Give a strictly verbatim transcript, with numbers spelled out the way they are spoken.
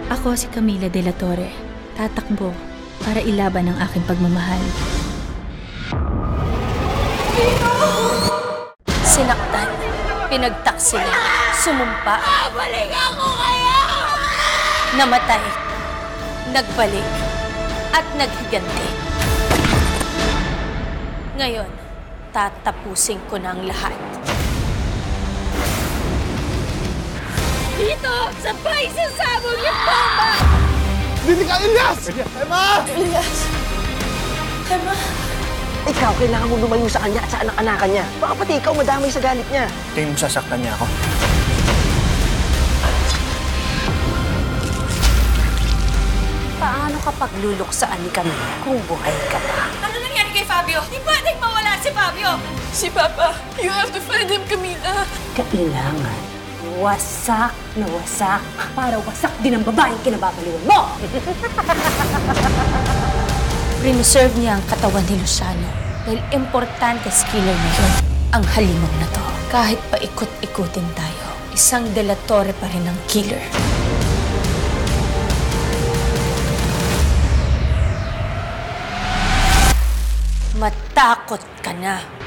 Ako si Camila de la Torre. Tatakbo para ilaban ang aking pagmamahal. Sinaktan, pinagtaksilan, sumumpa. Balik ako kaya! Namatay, nagbalik, at naghiganti. Ngayon, tatapusin ko na ang lahat. Dito! Sabay sa sabog yung bomba! Dito ka, Elias! Emma! Elias! Emma! Ikaw, kailangan mo lumayo sa kanya at sa anak-anakan niya. Baka pati ikaw madamay sa galit niya. Tingin mo sasaktan niya ako? Paano kapag luluksaan ni Camila kung buhay ka pa? Ano nangyari kay Fabio? Di pwedeng mawala si Fabio! Si Papa, you have to find him, Camila! Kailangan wasak na wasak para wasak din ang babaeng kinababaliwan mo! Reserve niya ang katawan ni Luciano dahil importante sa killer na yun ang halimaw na to. Kahit paikot-ikutin tayo, isang de la Torre pa rin ang killer. Matakot ka na.